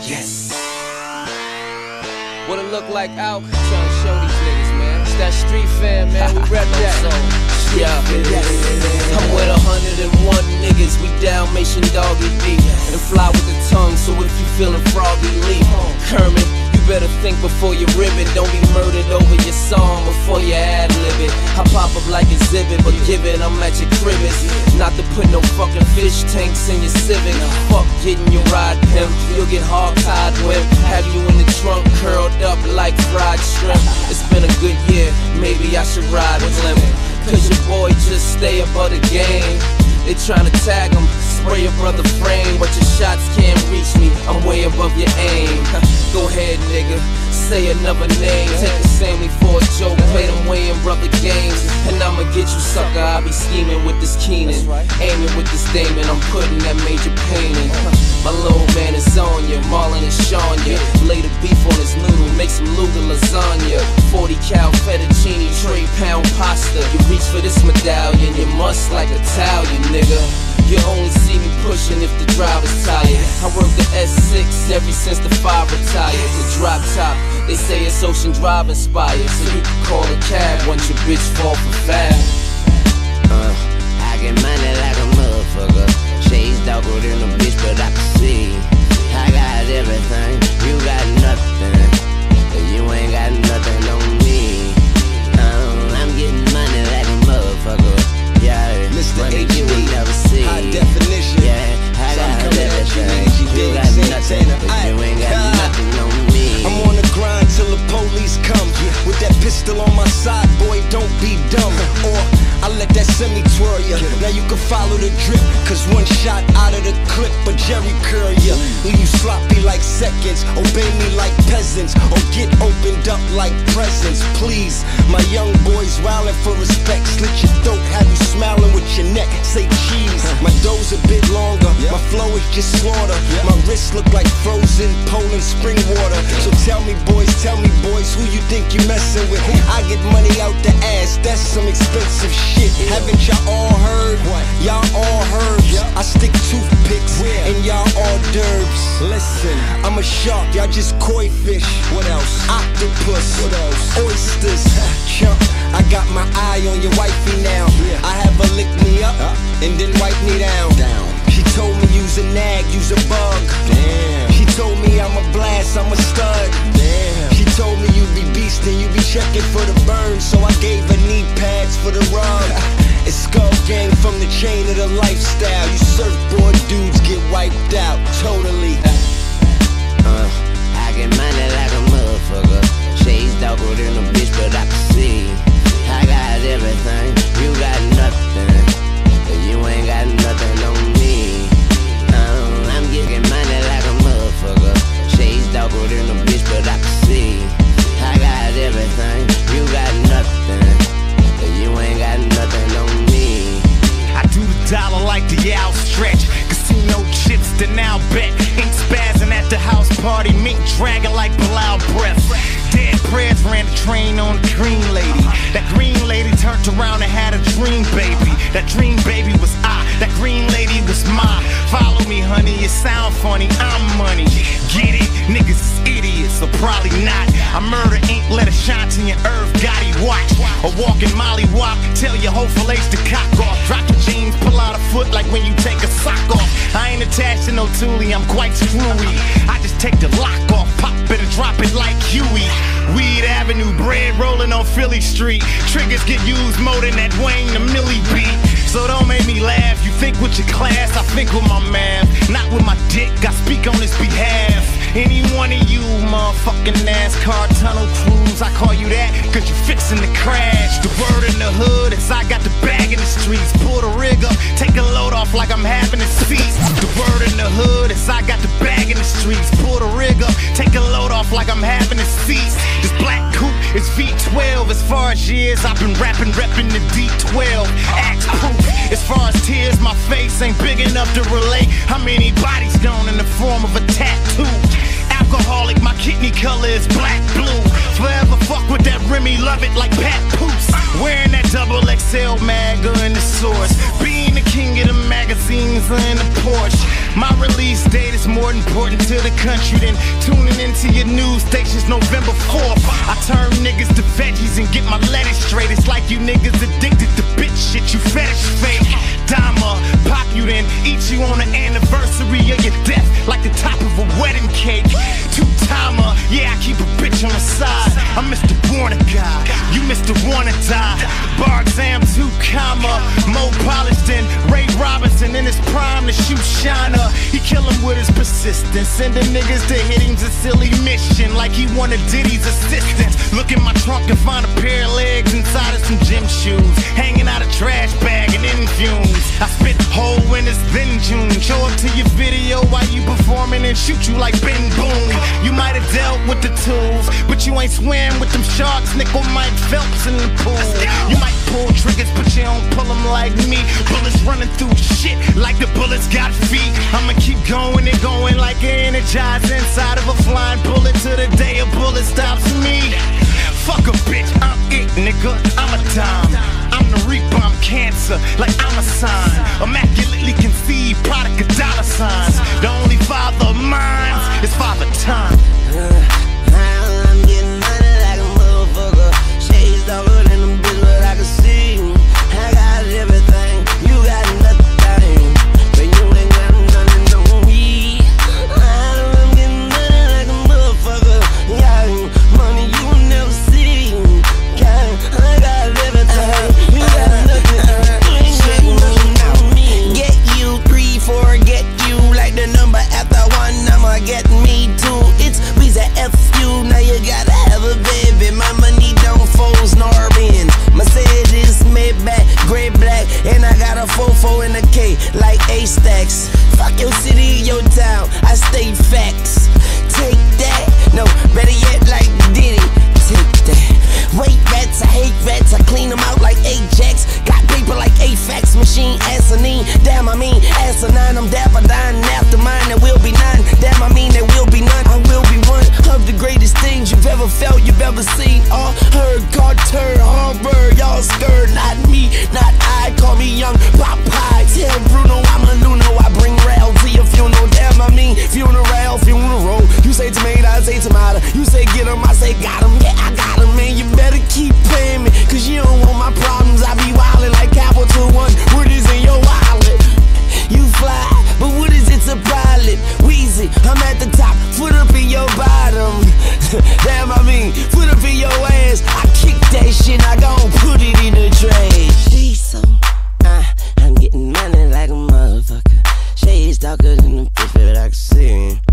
Yes. What it look like out? Trying to show these niggas, man. It's that street fam, man. We rep that. Yeah, I'm with 101 niggas. We Dalmatian doggy beat and fly with the tongue. So if you feeling froggy, leave. Kermit, you better think before you rib it. Don't be murdered over your song before you ad-lib it. I pop up like exhibit, but give it, I'm at your cribbis. Not to put no fucking fish tanks in your Civic. Fuck getting your ride pimp, you'll get hog-tied with. Have you in the trunk curled up like fried shrimp. It's been a good year, maybe I should ride with limp. Cause your boy just stay above the game. They tryna tag him, spray your brother frame, but your shots can't reach me, I'm way above your aim. Go ahead nigga, say another name. Take the Sammy for a joke, play them way in brother games. And I'ma get you sucker, I be scheming with this Keenan, aiming with this Damon, I'm putting that major pain in. My little man is on ya, Marlon and Sean ya. Lay the beef on his noodle, make some Luga lasagna. 40 cal fettuccine, tray pound pasta. You reach for this medallion, you must like Italian nigga. You only see me pushing if the driver's tired. I work the S6 ever since the 5 retired. The drop top, they say it's Ocean Drive inspired. So you can call a cab once your bitch fall for fab. I get money like a motherfucker. Shades darker than a bitch, but I can see. I got everything, you got nothing. You ain't got nothing on me. I'm getting money like a motherfucker. Yeah, Mr. money HD, you will never see. high definition. Yeah, I got everything. You got nothing, but you ain't got nothing on me. I'm on the grind till the police come. With that pistol on my side, boy, don't be dumb. Or I let that semi twirl ya. Now you can follow the drip, cause one shot out of the clip, but Jerry curl ya. Leave you sloppy like seconds, obey me like peasants, or get opened up like presents. Please, my young boys wildin' for respect. Slit your throat, have you smiling with your neck. Say cheese, my dough's a bit longer, my flow is just slaughter. My wrists look like frozen Poland spring water. So tell me boys, who you think you messin' with? I get money out the ass, that's some expensive shit. Haven't y'all all heard? Y'all all heard. I stick toothpicks and y'all hors d'oeuvres. Listen, I'm a shark, y'all just koi fish. What else? Octopus. What else? Oysters. Chump, I got my eye on your wifey now. I have her lick me up and then wipe me down. She told me use a nag, use a bug. Damn. She told me I'm a blast, I'm a stud. Damn. She told me you be beastin', you be checking for the burn, so I gave her knee pads for the rub. It's Skull Gang from the chain of the lifestyle. You surfboard dudes get wiped out, totally. I get money like a motherfucker. Shades darker than a bitch, but I can see. I got everything, you got nothing. You ain't got nothing on me. I'm getting money like a motherfucker. Shades darker than a bitch, but I can see. I got everything, you got nothing. You ain't got nothing on me. I do the dollar like the outstretch. Casino chips, the now bet. Ink spazzing at the house party. Mink dragging like Bilal breath. Dead prayers ran the train on the green lady. That green lady turned around and had a dream baby. That dream baby was I. That green lady was mine. Follow me, honey, it sound funny, I'm money. Get it? Niggas is idiots, or probably not. I murder ink, let it shine to your Irv Gotti watch. Or walking Molly walk, tell your whole fillets to cock off. Drop your jeans, pull out a foot like when you take a sock off. I ain't attached to no Thule, I'm quite screwy. I just take the lock off, pop it and drop it like Huey. Weed Avenue, bread rolling on Philly Street. Triggers get used more than that Wayne the Millie beat. So don't make me laugh, you think with your class, I think with my math. Not with my dick, I speak on his behalf. Any one of you motherfucking NASCAR tunnel crews, I call you that cause you fixin' to crash. The word in the hood is I got the bag in the streets. Pull the rig up, take a load off like I'm having a seat. The word in the hood is I got the bag in the streets. Pull the rig up, take a load off like I'm having a seat. This black coupe is V12. As far as years I've been rapping, reppin' the D12. Axe proof. As far as tears, my face ain't big enough to relate how many bodies gone in the form of a tattoo. alcoholic, my kidney color is black blue. Forever fuck with that Remy, love it like Pat Poose. Wearing that double XL maga in the source. Being the king of the magazines in the Porsche. My release date is more important to the country than tuning into your news stations November 4th. I turn niggas to veggies and get my lettuce straight. It's like you niggas addicted to bitch shit, you fetish fake. Dama, pop you then, eat you on the anniversary of your death like the top of a wedding cake. Two-timer, yeah, I keep a bitch on the side. I'm Mr. Wanna Guy, you Mr. Wanna Die. Bar exam 2 comma, more polished than Ray Robinson in his prime to shoot Shiner. He kill him with his persistence, sending niggas to hit him's a silly mission, like he wanted Diddy's assistance. Look in my trunk and find a pair of legs inside of some gym shoes, hanging out a trash bag and in fumes. I spit whole winters then June. Show up to your video while you performing and shoot you like Ben Boone. You might have dealt with the tools, but you ain't swam with them sharks, Nickel Mike Phelps in the pool. You might pull triggers, but you don't pull them like me. Bullets running through shit like the bullets got feet. I'ma keep going and going like energized inside of a flying bullet till the day a bullet stops me. Fuck a bitch, I'm it, nigga, I'm a dime. I'm the reaper, I'm cancer, like I'm a sign. Immaculately conceived, product of dollar signs. The only father of mine is Father Time. I'm getting money like a motherfucker. Shades darker than them bitch, but I can see. I got everything, you got nothing, but you ain't got nothing on me. I'm getting money like a motherfucker. Yeah, money you never see. Yeah, I got everything, you got nothing, you ain't got nothing on me. Get you 3, 4, get you like the number after 1. I'ma get me too. It's Weezy F you. Now you gotta have a baby. My money don't fold nor bend. Mercedes, Maybach, gray black, and I got a 4-4 in a K like A-Stacks. Fuck your city, your town. I state facts. Take that. No, better yet, like Diddy. Take that. Wait rats, I hate rats. I clean them out like Ajax. Got paper like A-Fax machine, asinine. Damn, I mean asinine. I'm dapper dying after mine. There will be 9. Damn, I mean there will be none. I will be one of the greatest things you've ever felt, you've ever seen or heard. Carter, Harvard, y'all scared. Not me, not I. Call me young Popeye. Tell Bruno I'm a Nuno. I bring Rail to your funeral. Damn, I mean funeral, funeral. You say tomato, I say tomato. You say get him, I say got him. Yeah, I got him, man. You better keep paying me, cause you don't want my problems. I be wildin' like Capital One. Word is in your wallet. You fly, but what is it to pilot? Weezy, I'm at the top, foot up in your bottom. Damn, I mean, foot up in your ass. I kick that shit, I gon' put it in the trash. So, I'm getting money like a motherfucker. Shades darker than the bitch that I can see.